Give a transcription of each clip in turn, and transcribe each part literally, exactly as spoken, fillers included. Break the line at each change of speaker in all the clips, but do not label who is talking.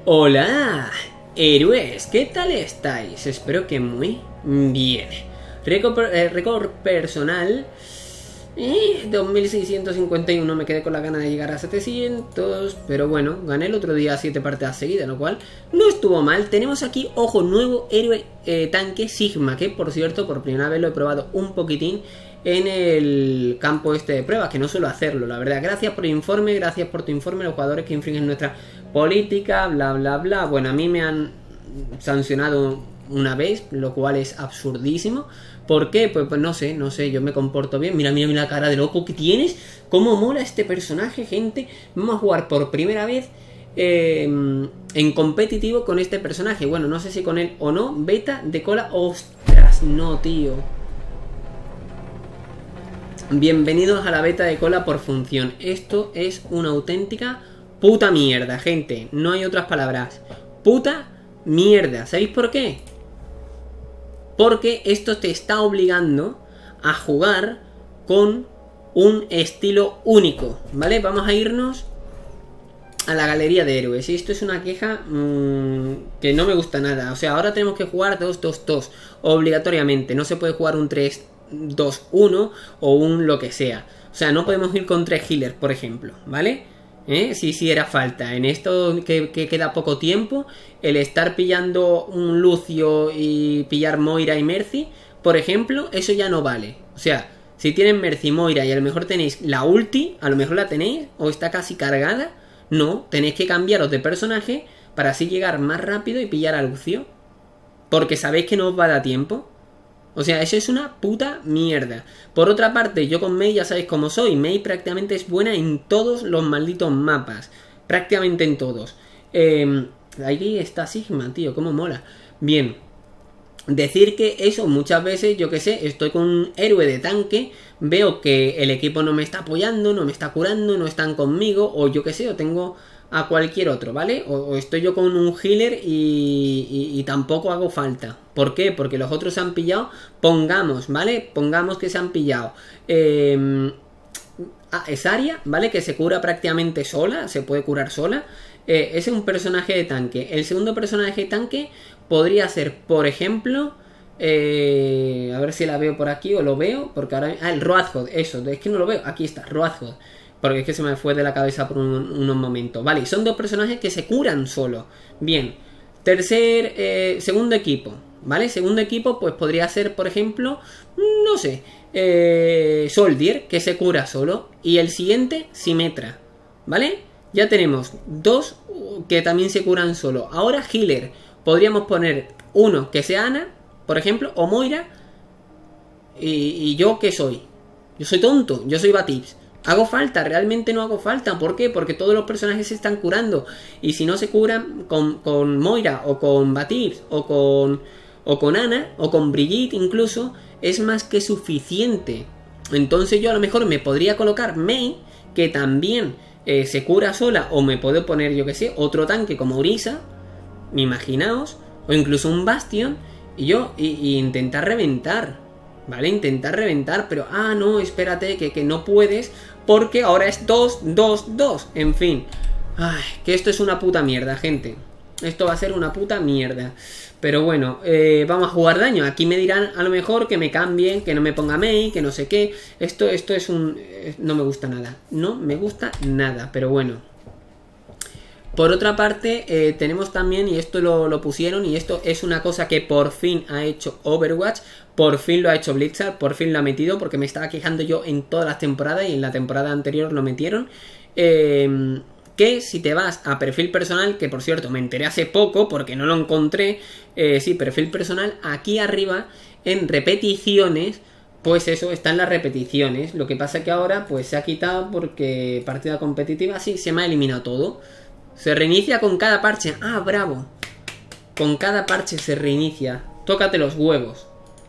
Hola, héroes, ¿qué tal estáis? Espero que muy bien. Récord, eh, récord personal, eh, dos mil seiscientos cincuenta y uno, me quedé con la gana de llegar a setecientos, pero bueno, gané el otro día siete partidas seguidas, lo cual no estuvo mal. Tenemos aquí, ojo, nuevo héroe eh, tanque Sigma, que por cierto, por primera vez lo he probado un poquitín en el campo este de pruebas, que no suelo hacerlo, la verdad. Gracias por el informe, gracias por tu informe, los jugadores que infringen nuestra política, bla bla bla. Bueno, a mí me han sancionado una vez, lo cual es absurdísimo. ¿Por qué? Pues, pues no sé, no sé, yo me comporto bien. Mira, mira, mira la cara de loco que tienes. Cómo mola este personaje, gente. Vamos a jugar por primera vez eh, en competitivo con este personaje. Bueno, no sé si con él o no. Beta de cola. Ostras, no, tío. Bienvenidos a la beta de cola por función. Esto es una auténtica puta mierda, gente. No hay otras palabras. Puta mierda. ¿Sabéis por qué? Porque esto te está obligando a jugar con un estilo único, ¿vale? Vamos a irnos a la galería de héroes. Y esto es una queja mmm, que no me gusta nada. O sea, ahora tenemos que jugar dos dos dos obligatoriamente. No se puede jugar un tres dos uno o un lo que sea. O sea, no podemos ir con tres healers, por ejemplo, ¿vale? ¿Eh? Sí, sí, era falta. En esto que, que queda poco tiempo, el estar pillando un Lucio y pillar Moira y Mercy, por ejemplo, eso ya no vale. O sea, si tienen Mercy y Moira y a lo mejor tenéis la ulti, a lo mejor la tenéis o está casi cargada, no, tenéis que cambiaros de personaje para así llegar más rápido y pillar a Lucio, porque sabéis que no os va a dar tiempo. O sea, eso es una puta mierda. Por otra parte, yo con Mei ya sabéis cómo soy. Mei prácticamente es buena en todos los malditos mapas. Prácticamente en todos. Eh, ahí está Sigma, tío, cómo mola. Bien. Decir que eso muchas veces, yo que sé, estoy con un héroe de tanque, veo que el equipo no me está apoyando, no me está curando, no están conmigo, o yo que sé, o tengo a cualquier otro, ¿vale? O, o estoy yo con un healer y, y, y tampoco hago falta. ¿Por qué? Porque los otros se han pillado, pongamos, ¿vale? Pongamos que se han pillado eh, a Esaria, ¿vale? Que se cura prácticamente sola, se puede curar sola. Eh, ese es un personaje de tanque. El segundo personaje de tanque podría ser, por ejemplo, eh, a ver si la veo por aquí o lo veo, porque ahora... Ah, el Roadhog, eso, es que no lo veo, aquí está, Roadhog. Porque es que se me fue de la cabeza por un, unos momentos. Vale, son dos personajes que se curan solo. Bien. Tercer, eh, segundo equipo. ¿Vale? Segundo equipo, pues podría ser, por ejemplo, no sé, eh, Soldier, que se cura solo. Y el siguiente, Symmetra. ¿Vale? Ya tenemos dos que también se curan solo. Ahora Healer. Podríamos poner uno que sea Ana, por ejemplo, o Moira. Y, y yo, ¿qué soy? Yo soy tonto, yo soy Batips. ¿Hago falta? Realmente no hago falta. ¿Por qué? Porque todos los personajes se están curando. Y si no se curan con, con Moira o con Batips o con, o con Ana o con Brigitte incluso, es más que suficiente. Entonces yo a lo mejor me podría colocar Mei, que también eh, se cura sola, o me puedo poner, yo que sé, otro tanque como Orisa, imaginaos, o incluso un Bastion, y yo y, y intentar reventar. ¿Vale? Intentar reventar, pero... Ah, no, espérate, que, que no puedes, porque ahora es dos dos dos. En fin. Ay, que esto es una puta mierda, gente. Esto va a ser una puta mierda. Pero bueno, eh, vamos a jugar daño. Aquí me dirán a lo mejor que me cambien, que no me ponga Mei, que no sé qué. Esto, esto es un... No me gusta nada. No me gusta nada, pero bueno. Por otra parte, eh, tenemos también, y esto lo, lo pusieron, y esto es una cosa que por fin ha hecho Overwatch, por fin lo ha hecho Blizzard, por fin lo ha metido, porque me estaba quejando yo en todas las temporadas, y en la temporada anterior lo metieron, eh, que si te vas a perfil personal, que por cierto me enteré hace poco, porque no lo encontré, eh, sí, perfil personal, aquí arriba, en repeticiones, pues eso, están las repeticiones, lo que pasa que ahora pues se ha quitado porque partida competitiva, sí, se me ha eliminado todo. Se reinicia con cada parche. Ah, bravo. Con cada parche se reinicia. Tócate los huevos.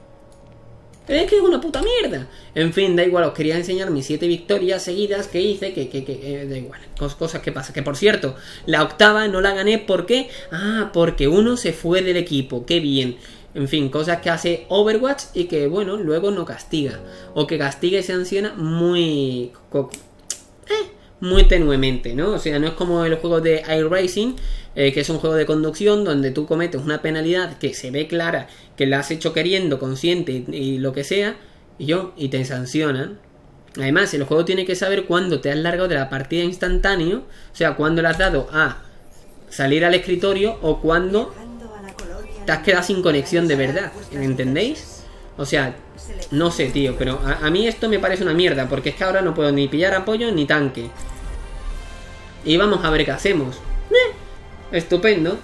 Es que es una puta mierda. En fin, da igual. Os quería enseñar mis siete victorias seguidas que hice. Que, que, que eh, da igual. Cos cosas que pasan. Que por cierto, la octava no la gané. ¿Por qué? Ah, porque uno se fue del equipo. Qué bien. En fin, cosas que hace Overwatch y que, bueno, luego no castiga. O que castiga y sanciona muy... Eh... muy tenuemente, ¿no? O sea, no es como el juego de iRacing, eh, que es un juego de conducción donde tú cometes una penalidad que se ve clara, que la has hecho queriendo, consciente y, y lo que sea, y yo, y te sancionan. Además, el juego tiene que saber cuándo te has largado de la partida instantáneo, o sea, cuándo le has dado a salir al escritorio o cuándo te has quedado sin conexión de verdad, ¿entendéis? O sea, no sé, tío, pero a, a mí esto me parece una mierda, porque es que ahora no puedo ni pillar apoyo ni tanque. Y vamos a ver qué hacemos. Eh, estupendo.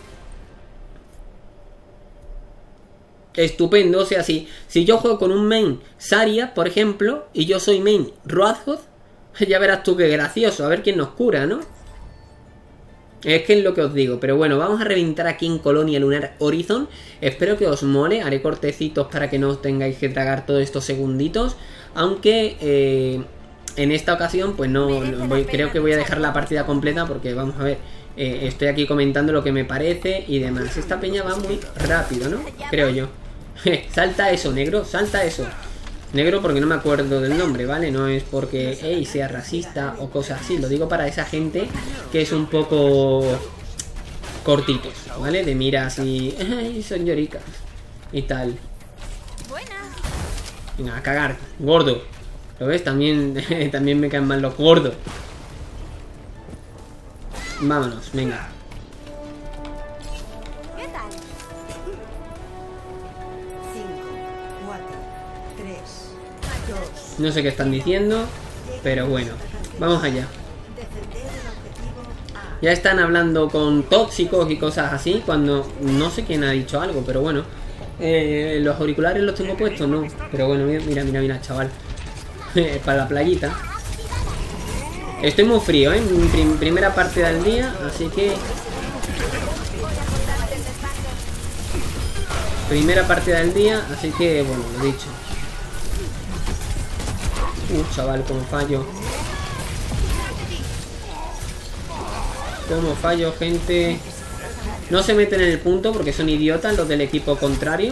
Estupendo, o sea, si, si yo juego con un main Zarya, por ejemplo, y yo soy main Roadhog, ya verás tú qué gracioso, a ver quién nos cura, ¿no? Es que es lo que os digo, pero bueno, vamos a reventar aquí en Colonia Lunar Horizon. Espero que os mole, haré cortecitos para que no os tengáis que tragar todos estos segunditos. Aunque eh, en esta ocasión pues no voy, creo que voy a dejar la partida completa porque vamos a ver, eh, estoy aquí comentando lo que me parece y demás. Esta peña va muy rápido, ¿no? Creo yo. Salta eso, negro, salta eso. Negro porque no me acuerdo del nombre, ¿vale? No es porque hey, sea racista o cosas así. Lo digo para esa gente que es un poco cortitos, ¿vale? De miras y... ¡ay, señoricas! Y tal. Venga, a cagar, gordo. ¿Lo ves? También, también me caen mal los gordos. Vámonos, venga. No sé qué están diciendo, pero bueno, vamos allá. Ya están hablando con tóxicos y cosas así, cuando no sé quién ha dicho algo, pero bueno. Eh, los auriculares los tengo puestos, no. Pero bueno, mira, mira, mira, chaval. Para la playita. Estoy muy frío, ¿eh? Prim primera parte del día, así que... Primera partida del día, así que, bueno, lo dicho. Uh, chaval, como fallo. Como fallo, gente. No se meten en el punto porque son idiotas los del equipo contrario.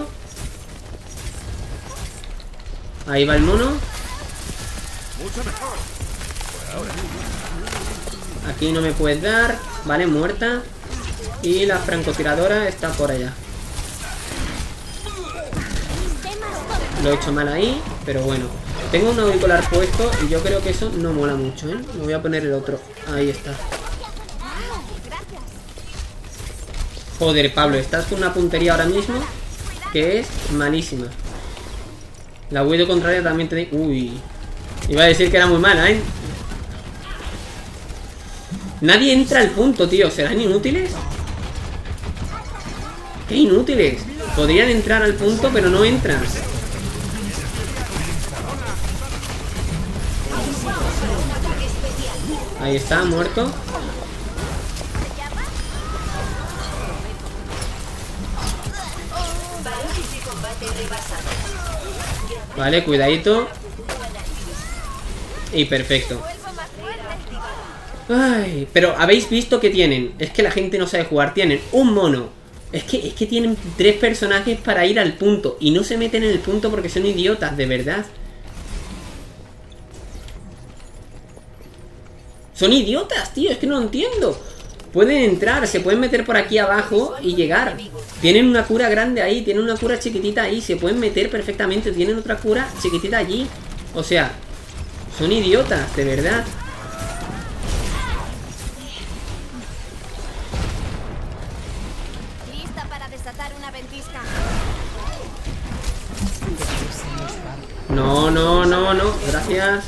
Ahí va el mono. Aquí no me puedes dar. Vale, muerta. Y la francotiradora está por allá. Lo he hecho mal ahí, pero bueno. Tengo un auricular puesto y yo creo que eso no mola mucho, ¿eh? Me voy a poner el otro. Ahí está. Joder, Pablo, estás con una puntería ahora mismo que es malísima. La huido contraria también te... Uy. Iba a decir que era muy mala, ¿eh? Nadie entra al punto, tío. ¿Serán inútiles? ¡Qué inútiles! Podrían entrar al punto, pero no entran. Ahí está, muerto. Vale, cuidadito. Y perfecto. Ay, pero habéis visto que tienen. Es que la gente no sabe jugar. Tienen un mono. Es que, es que tienen tres personajes para ir al punto. Y no se meten en el punto porque son idiotas, de verdad. Son idiotas, tío, es que no lo entiendo. Pueden entrar, se pueden meter por aquí abajo y llegar. Tienen una cura grande ahí, tienen una cura chiquitita ahí. Se pueden meter perfectamente, tienen otra cura chiquitita allí. O sea, son idiotas, de verdad.
Lista para desatar una ventisca.
No, no, no, no, gracias.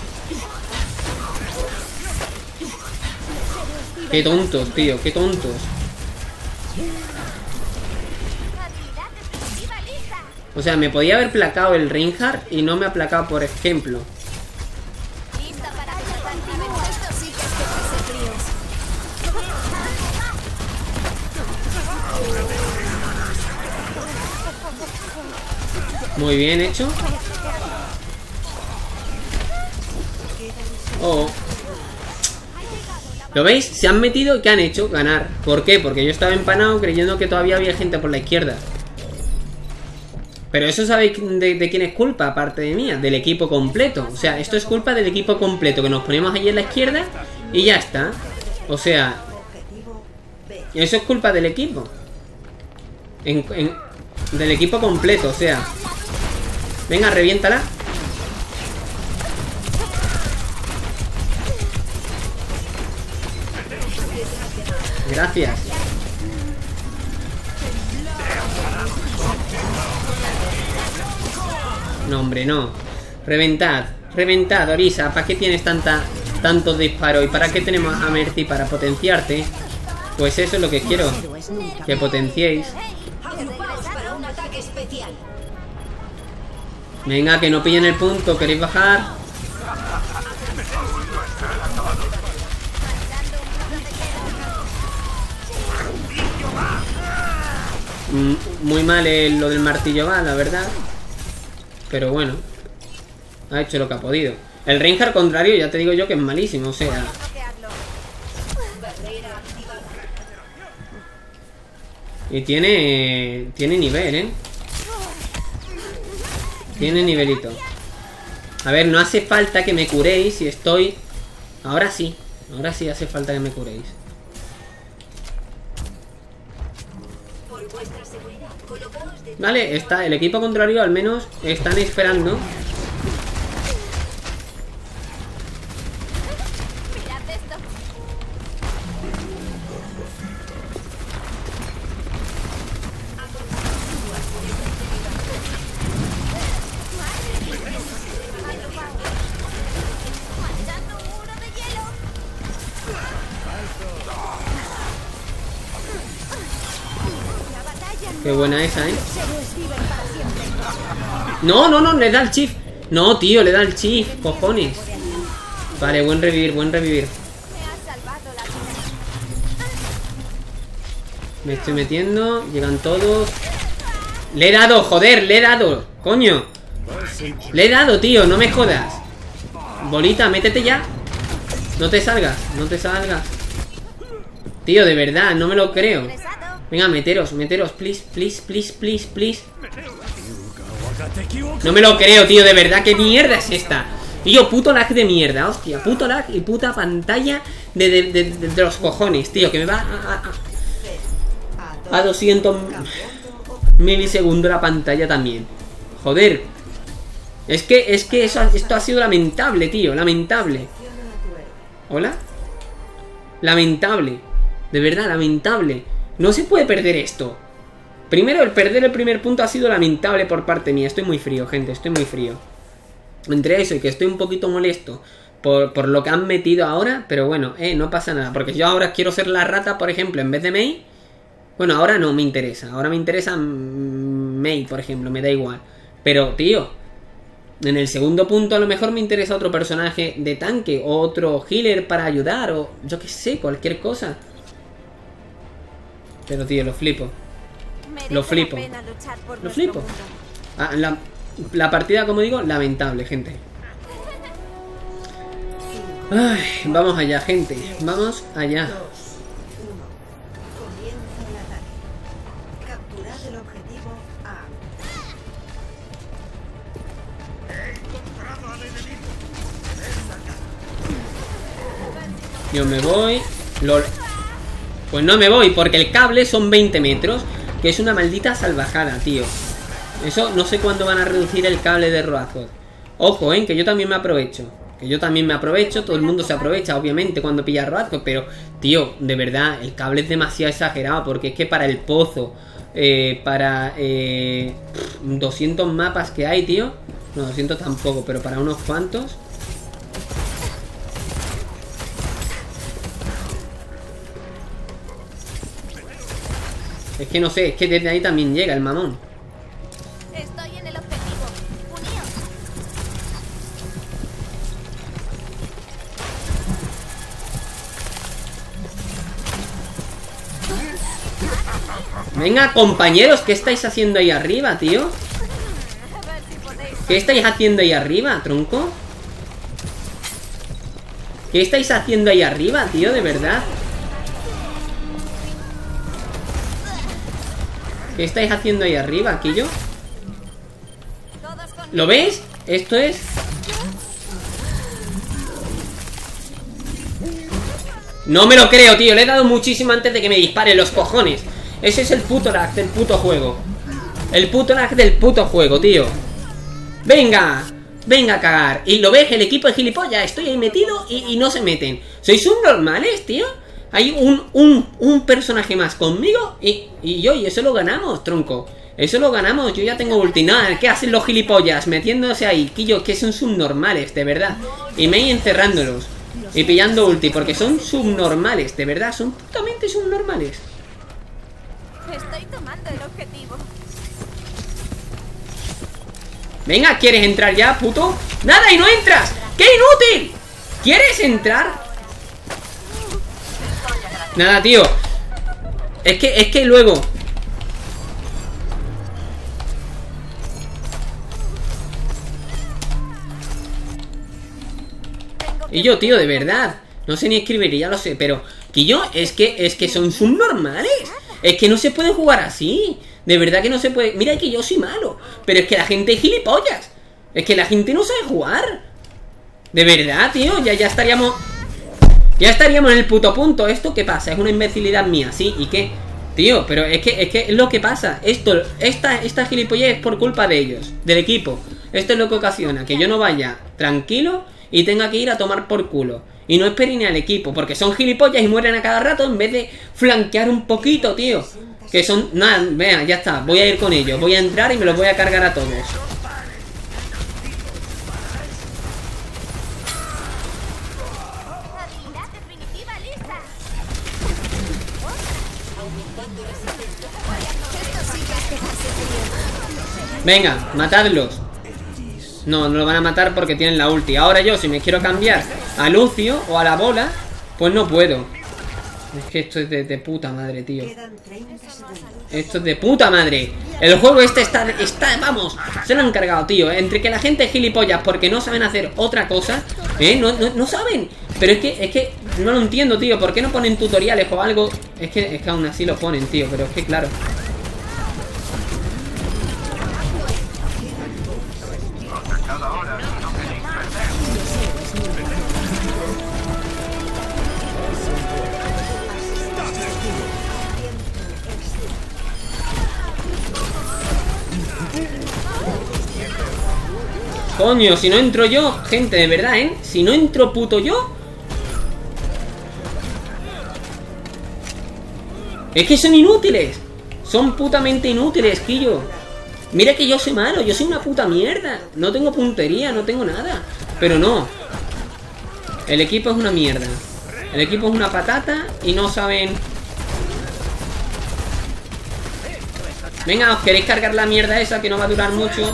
Qué tontos, tío, qué tontos. O sea, me podía haber placado el Reinhardt y no me ha placado, por ejemplo. Muy bien hecho. Oh. ¿Lo veis? Se han metido y ¿qué han hecho? Ganar. ¿Por qué? Porque yo estaba empanado creyendo que todavía había gente por la izquierda. Pero eso sabéis de, de quién es culpa, aparte de mía. Del equipo completo. O sea, esto es culpa del equipo completo. Que nos ponemos allí en la izquierda Y ya está. O sea, eso es culpa del equipo. En, en, del equipo completo, o sea. Venga, reviéntala. Gracias. No, hombre, no. Reventad, reventad, Orisa. ¿Para qué tienes tanta, tantos disparos? ¿Y para qué tenemos a Mercy? Para potenciarte. Pues eso es lo que quiero. Que potenciéis. Venga, que no pillen el punto. ¿Queréis bajar? Muy mal el, lo del martillo va, la verdad. Pero bueno, ha hecho lo que ha podido. El Reinhardt contrario, ya te digo yo que es malísimo, o sea. Y tiene... Tiene nivel, ¿eh? Tiene nivelito. A ver, no hace falta que me curéis si estoy... Ahora sí, ahora sí hace falta que me curéis. Vale, está el equipo contrario, al menos están esperando. Qué buena esa, ¿eh? No, no, no, le da el chief. No, tío, le da el chief, cojones. Vale, buen revivir, buen revivir. Me estoy metiendo, llegan todos. Le he dado, joder, le he dado. Coño. Le he dado, tío, no me jodas. Bolita, métete ya. No te salgas, no te salgas. Tío, de verdad, no me lo creo. Venga, meteros, meteros, please, please, please, please, please. No me lo creo, tío, de verdad, ¿qué mierda es esta? Y yo, puto lag de mierda, hostia, puto lag y puta pantalla de, de, de, de, de los cojones, tío, que me va a, a, a doscientos milisegundos la pantalla también. Joder. Es que, es que eso, esto ha sido lamentable, tío, lamentable. ¿Hola? Lamentable. De verdad, lamentable. No se puede perder esto. Primero, el perder el primer punto ha sido lamentable por parte mía. Estoy muy frío, gente, estoy muy frío. Entre eso y que estoy un poquito molesto por, por lo que han metido ahora. Pero bueno, eh, no pasa nada. Porque yo ahora quiero ser la rata, por ejemplo, en vez de Mei. Bueno, ahora no me interesa. Ahora me interesa Mei, por ejemplo, me da igual. Pero, tío, en el segundo punto a lo mejor me interesa otro personaje de tanque. O otro healer para ayudar. O yo qué sé, cualquier cosa. Pero, tío, lo flipo. Lo flipo. Lo flipo. Ah, la, la partida, como digo, lamentable, gente. Ay, vamos allá, gente. Vamos allá. Yo me voy. Lol. Pues no me voy, porque el cable son veinte metros. Que es una maldita salvajada, tío. Eso no sé cuándo van a reducir el cable de Roazoth. Ojo, eh, que yo también me aprovecho. Que yo también me aprovecho, todo el mundo se aprovecha, obviamente, cuando pilla Roazoth. Pero, tío, de verdad, el cable es demasiado exagerado. Porque es que para el pozo, eh, para eh, doscientos mapas que hay, tío. No, doscientos tampoco, pero para unos cuantos. Es que no sé, es que desde ahí también llega el mamón.
Estoy en el objetivo. Uníos.
Venga, compañeros, ¿qué estáis haciendo ahí arriba, tío? ¿Qué estáis haciendo ahí arriba, tronco? ¿Qué estáis haciendo ahí arriba, tío? De verdad. ¿Qué estáis haciendo ahí arriba, Quillo? ¿Lo veis? Esto es... No me lo creo, tío. Le he dado muchísimo antes de que me dispare los cojones. Ese es el puto lag del puto juego. El puto lag del puto juego, tío. Venga. Venga a cagar. Y lo ves, el equipo de gilipollas. Estoy ahí metido y, y no se meten. ¿Sois subnormales, tío? Hay un, un, un personaje más conmigo y, y yo, y eso lo ganamos, tronco. Eso lo ganamos, yo ya tengo ulti. Nada, ¿qué hacen los gilipollas? Metiéndose ahí, quillo, que son subnormales, de verdad. Y me encerrándolos y pillando ulti, porque son subnormales, de verdad, son putamente subnormales.
Estoy tomando el objetivo.
Venga, ¿quieres entrar ya, puto? ¡Nada, y no entras! ¡Qué inútil! ¿Quieres entrar? Nada, tío. Es que, es que luego... Y yo, tío, de verdad. No sé ni escribir, ya lo sé, pero... Que yo, es que, es que son subnormales. Es que no se puede jugar así. De verdad que no se puede... Mira que yo soy malo, pero es que la gente es gilipollas. Es que la gente no sabe jugar. De verdad, tío, ya, ya estaríamos... Ya estaríamos en el puto punto. ¿Esto qué pasa? Es una imbecilidad mía, ¿sí? ¿Y qué? Tío, pero es que es que es lo que pasa. Esto, esta, esta gilipollez es por culpa de ellos, del equipo. Esto es lo que ocasiona que yo no vaya tranquilo y tenga que ir a tomar por culo. Y no espere ni al equipo, porque son gilipollas y mueren a cada rato en vez de flanquear un poquito, tío. Que son... Nada, vea, ya está. Voy a ir con ellos. Voy a entrar y me los voy a cargar a todos. Venga, matadlos. No, no lo van a matar porque tienen la ulti. Ahora yo, si me quiero cambiar a Lucio o a la bola, pues no puedo. Es que esto es de, de puta madre, tío. Esto es de puta madre. El juego este está, está, vamos, se lo han cargado, tío. Entre que la gente es gilipollas porque no saben hacer otra cosa, ¿eh? No, no, no saben. Pero es que, es que no lo entiendo, tío. ¿Por qué no ponen tutoriales o algo? Es que, es que aún así lo ponen, tío. Pero es que claro. Coño, si no entro yo, gente, de verdad, ¿eh? Si no entro puto yo. Es que son inútiles. Son putamente inútiles, Quillo. Mira que yo soy malo, yo soy una puta mierda. No tengo puntería, no tengo nada. Pero no. El equipo es una mierda. El equipo es una patata y no saben... Venga, ¿os queréis cargar la mierda esa que no va a durar mucho?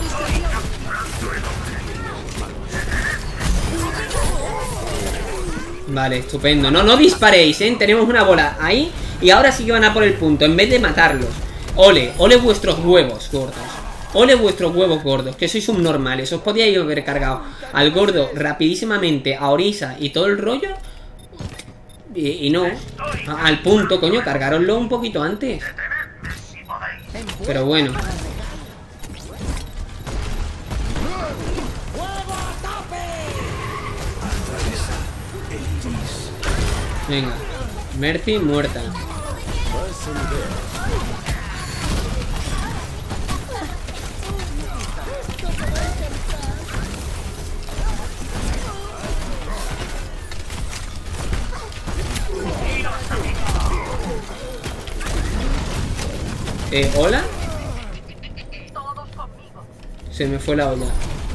Vale, estupendo. No, no disparéis, ¿eh? Tenemos una bola ahí y ahora sí que van a por el punto en vez de matarlos. Ole, ole vuestros huevos gordos. Ole vuestros huevos gordos, que sois subnormales. Os podíais haber cargado al gordo rapidísimamente, a Orisa y todo el rollo. Y, y no, a, al punto, coño, cargaroslo un poquito antes. Pero bueno. Venga, Mercy muerta. Eh, ¿hola? Se me fue la olla.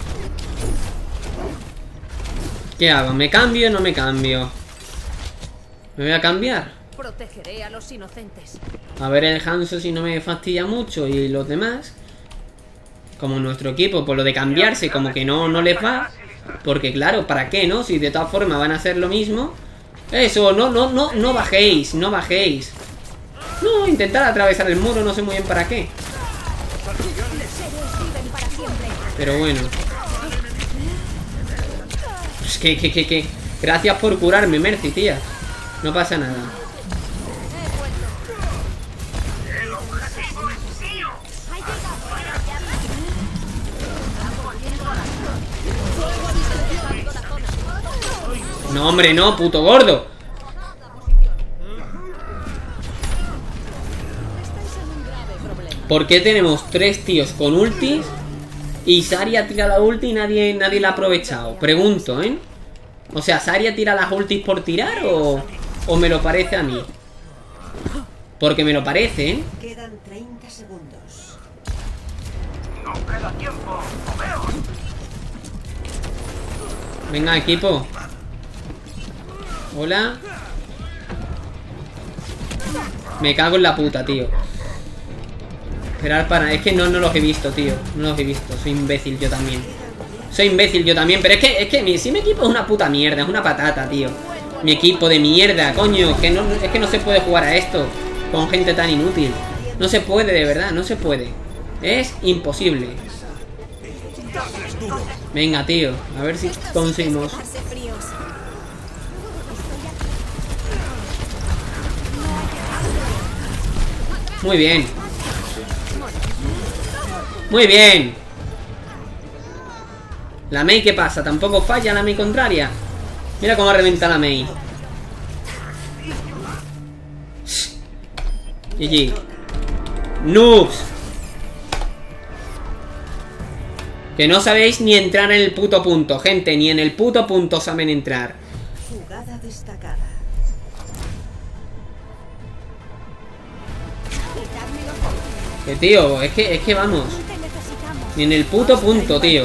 ¿Qué hago? ¿Me cambio o no me cambio? ¿Me voy a cambiar?
Protegeré a los inocentes.
A ver el Hanzo si no me fastidia mucho. Y los demás, como nuestro equipo, por lo de cambiarse, como que no, no les va. Porque claro, ¿para qué, no? Si de todas formas van a hacer lo mismo. Eso, no, no, no, no bajéis, no bajéis. No, intentar atravesar el muro, no sé muy bien para qué. Pero bueno. Es que, que, que, que. Gracias por curarme, Mercy, tía. No pasa nada. No, hombre, no, puto gordo. ¿Por qué tenemos tres tíos con ultis y Zarya tira la ulti y nadie, nadie la ha aprovechado? Pregunto, ¿eh? O sea, ¿Zarya tira las ultis por tirar o, o me lo parece a mí? Porque me lo parece, ¿eh?
Quedan treinta segundos.
No queda tiempo. Moveos.
Venga, equipo. Hola. Me cago en la puta, tío. Esperar para... Es que no, no los he visto, tío. No los he visto. Soy imbécil yo también. Soy imbécil yo también. Pero es que, es que mi, si mi equipo es una puta mierda. Es una patata, tío. Mi equipo de mierda, coño. Que no, es que no se puede jugar a esto con gente tan inútil. No se puede, de verdad. No se puede. Es imposible. Venga, tío. A ver si conseguimos.
Quedarse fríos.
Muy bien. Muy bien. La Mei, ¿qué pasa? Tampoco falla la Mei contraria. Mira cómo reventa la Mei. G G. Noobs. Que no sabéis ni entrar en el puto punto, gente. Ni en el puto punto saben entrar.
Jugada destacada.
Que tío, es que, es que vamos.
Te necesitamos.
Ni en el puto punto, tío.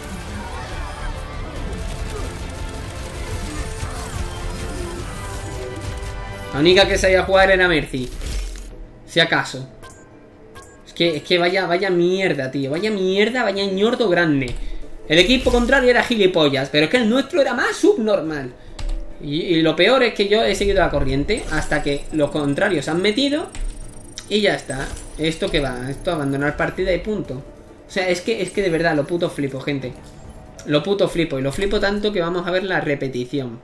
La única que sabía jugar era Mercy. Si acaso. Es que, es que vaya, vaya mierda, tío. Vaya mierda, vaya ñordo grande. El equipo contrario era gilipollas, pero es que el nuestro era más subnormal. Y, y lo peor es que yo he seguido la corriente hasta que los contrarios han metido. Y ya está. ¿Esto qué va? Esto abandonar partida y punto. O sea, es que, es que de verdad lo puto flipo, gente. Lo puto flipo. Y lo flipo tanto que vamos a ver la repetición.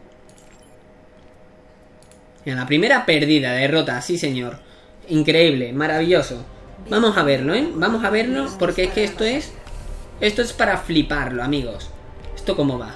En la primera perdida, derrota, sí señor. Increíble, maravilloso. Vamos a verlo, ¿eh? Vamos a verlo porque es que esto es... Esto es para fliparlo, amigos. ¿Esto cómo va?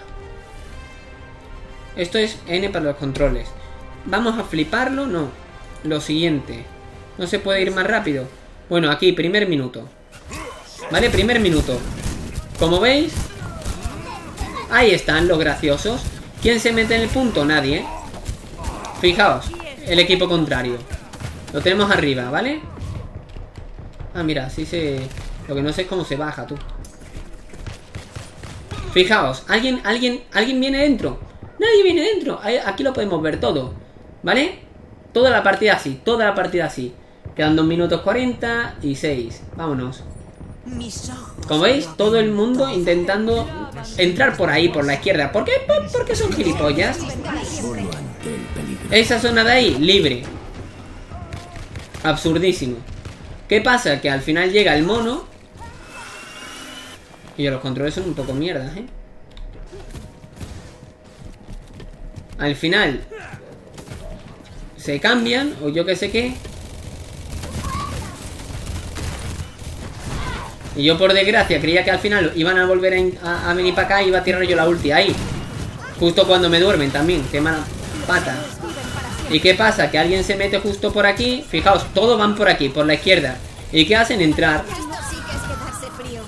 Esto es N para los controles. ¿Vamos a fliparlo? No. Lo siguiente. No se puede ir más rápido. Bueno, aquí, primer minuto. Vale, primer minuto. Como veis, ahí están los graciosos. ¿Quién se mete en el punto? Nadie, ¿eh? Fijaos, el equipo contrario. Lo tenemos arriba, ¿vale? Ah, mira, sí se... Lo que no sé es cómo se baja, tú. Fijaos, ¿alguien, alguien, alguien viene dentro? Nadie viene dentro. Aquí lo podemos ver todo, ¿vale? Toda la partida así, toda la partida así. Quedan dos minutos cuarenta y seis. Vámonos. Como veis, todo el mundo intentando entrar por ahí, por la izquierda. ¿Por qué? Porque son gilipollas. Esa zona de ahí, libre. Absurdísimo. ¿Qué pasa? Que al final llega el mono. Y los controles son un poco mierda, ¿eh? Al final se cambian, o yo que sé qué. Y yo por desgracia creía que al final iban a volver a, a venir para acá y iba a tirar yo la ulti ahí. Justo cuando me duermen también, qué mala pata. ¿Y qué pasa? Que alguien se mete justo por aquí. Fijaos, todos van por aquí, por la izquierda. ¿Y qué hacen? Entrar.
Esto sí que es quedarse fríos.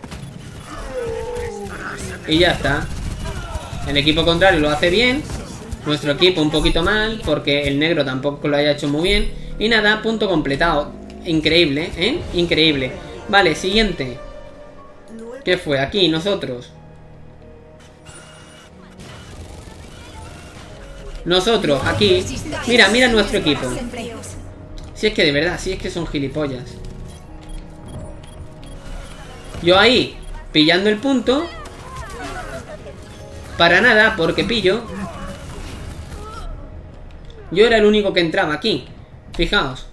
Y ya está. El equipo contrario lo hace bien. Nuestro equipo un poquito mal, porque el negro tampoco lo haya hecho muy bien. Y nada, punto completado. Increíble, ¿eh? Increíble. Vale, siguiente. ¿Qué fue? Aquí, nosotros. Nosotros, aquí. Mira, mira nuestro equipo. Si es que de verdad, si es que son gilipollas. Yo ahí, pillando el punto. Para nada, porque pillo. Yo era el único que entraba aquí. Fijaos.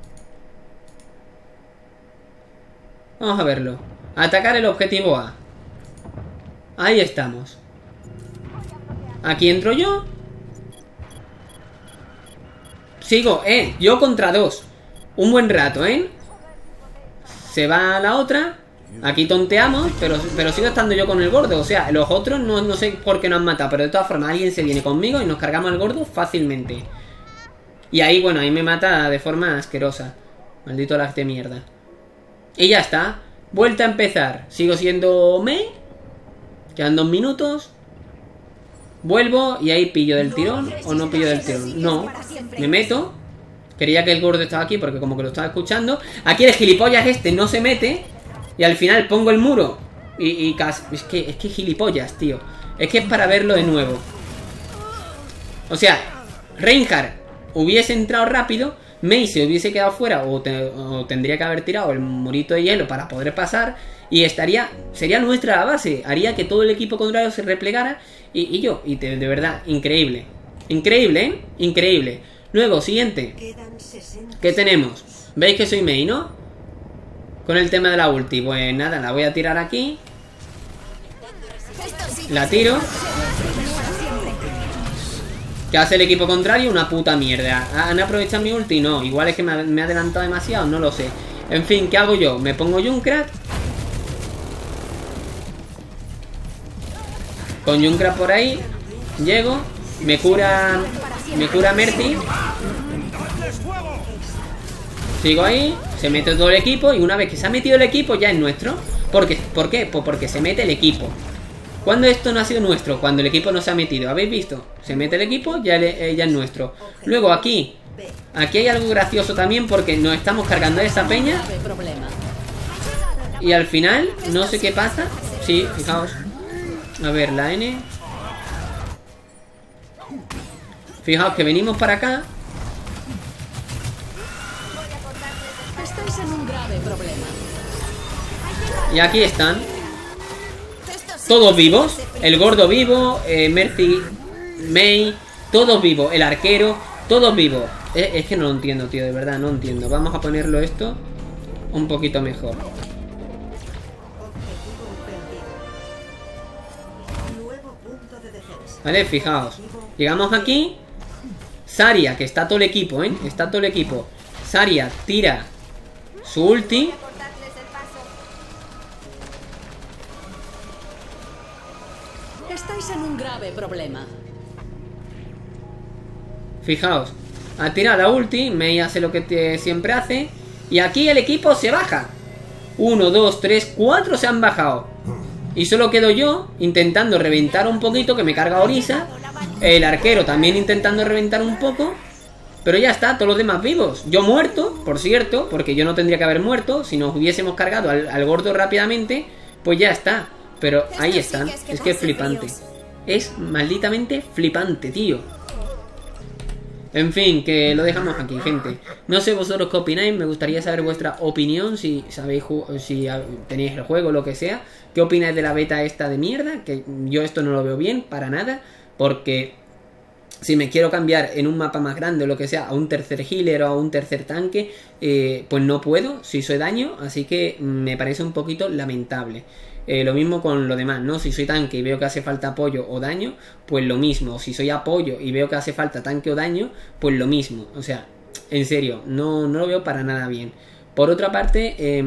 Vamos a verlo. Atacar el objetivo A. Ahí estamos. Aquí entro yo. Sigo, eh, yo contra dos. Un buen rato, eh. Se va a la otra. Aquí tonteamos, pero, pero sigo estando yo con el gordo. O sea, los otros no, no sé por qué nos han matado. Pero de todas formas, alguien se viene conmigo y nos cargamos al gordo fácilmente. Y ahí, bueno, ahí me mata de forma asquerosa. Maldito lag de mierda. Y ya está. Vuelta a empezar. Sigo siendo Mei. Quedan dos minutos. Vuelvo y ahí pillo del tirón. O no pillo del tirón. No. Me meto. Quería que el gordo estaba aquí porque como que lo estaba escuchando. Aquí el gilipollas este no se mete. Y al final pongo el muro. Y, y casi... Es que, es que gilipollas, tío. Es que es para verlo de nuevo. O sea, Reinhardt hubiese entrado rápido. Mei se hubiese quedado fuera o, te, o tendría que haber tirado el murito de hielo para poder pasar. Y estaría... Sería nuestra base. Haría que todo el equipo contrario se replegara. Y, y yo, y de, de verdad, increíble. Increíble, ¿eh? Increíble. Luego, siguiente. ¿Qué tenemos? ¿Veis que soy Mei, no? Con el tema de la ulti. Pues nada, la voy a tirar aquí. La tiro. ¿Qué hace el equipo contrario? Una puta mierda. ¿Han aprovechado mi ulti? No. Igual es que me ha, me ha adelantado demasiado. No lo sé. En fin, ¿qué hago yo? Me pongo Junkrat. Con Junkrat por ahí. Llego. Me cura... Me cura Mercy. Sigo ahí. Se mete todo el equipo. Y una vez que se ha metido el equipo ya es nuestro. ¿Por qué? ¿Por qué? Pues porque se mete el equipo. ¿Cuándo esto no ha sido nuestro? Cuando el equipo no se ha metido. ¿Habéis visto? Se mete el equipo, ya, le, ya es nuestro. Luego aquí. Aquí hay algo gracioso también porque nos estamos cargando de esa peña. Y al final, no sé qué pasa. Sí, fijaos. A ver, la N. Fijaos que venimos para acá.
Estáis en un grave problema.
Y aquí están. Todos vivos. El gordo vivo. Eh, Mercy. Mei. Todos vivos. El arquero. Todos vivos. Es, es que no lo entiendo, tío. De verdad, no entiendo. Vamos a ponerlo esto un poquito mejor. Vale, fijaos. Llegamos aquí. Zarya, que está todo el equipo, ¿eh? Está todo el equipo. Zarya tira su ulti.
Estáis en un grave problema.
Fijaos. Ha tirado la ulti. Mei hace lo que te siempre hace. Y aquí el equipo se baja. Uno, dos, tres, cuatro se han bajado. Y solo quedo yo intentando reventar un poquito, que me carga Orisa. El arquero también intentando reventar un poco. Pero ya está, todos los demás vivos. Yo muerto, por cierto, porque yo no tendría que haber muerto. Si nos hubiésemos cargado al, al gordo rápidamente, pues ya está. Pero ahí están, es que es flipante. Es malditamente flipante, tío. En fin, que lo dejamos aquí, gente. No sé vosotros qué opináis, me gustaría saber vuestra opinión. Si sabéis, si tenéis el juego o lo que sea. ¿Qué opináis de la beta esta de mierda? Que yo esto no lo veo bien, para nada. Porque si me quiero cambiar en un mapa más grande o lo que sea a un tercer healer o a un tercer tanque, eh, pues no puedo, si soy daño. Así que me parece un poquito lamentable. Eh, lo mismo con lo demás, ¿no? Si soy tanque y veo que hace falta apoyo o daño, pues lo mismo. Si soy apoyo y veo que hace falta tanque o daño, pues lo mismo. O sea, en serio, no, no lo veo para nada bien. Por otra parte, eh,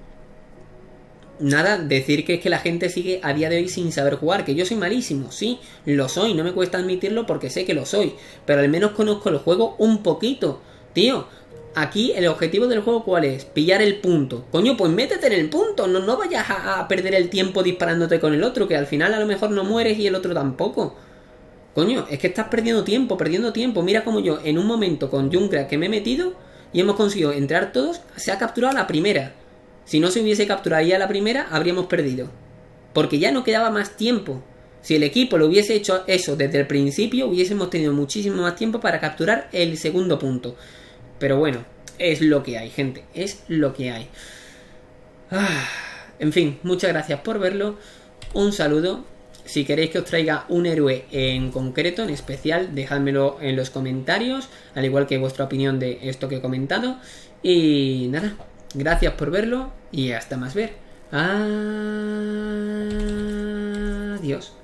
nada, decir que es que la gente sigue a día de hoy sin saber jugar. Que yo soy malísimo, sí, lo soy. No me cuesta admitirlo porque sé que lo soy. Pero al menos conozco el juego un poquito, tío. Aquí el objetivo del juego, ¿cuál es? Pillar el punto. Coño, pues métete en el punto. No, no vayas a, a perder el tiempo disparándote con el otro, que al final a lo mejor no mueres y el otro tampoco. Coño, es que estás perdiendo tiempo, perdiendo tiempo. Mira como yo, en un momento con Junkrat que me he metido y hemos conseguido entrar todos, se ha capturado la primera. Si no se hubiese capturado ya la primera, habríamos perdido. Porque ya no quedaba más tiempo. Si el equipo lo hubiese hecho eso desde el principio, hubiésemos tenido muchísimo más tiempo para capturar el segundo punto. Pero bueno, es lo que hay, gente. Es lo que hay. Ah, en fin, muchas gracias por verlo. Un saludo. Si queréis que os traiga un héroe en concreto, en especial, dejádmelo en los comentarios. Al igual que vuestra opinión de esto que he comentado. Y nada, gracias por verlo. Y hasta más ver. Adiós.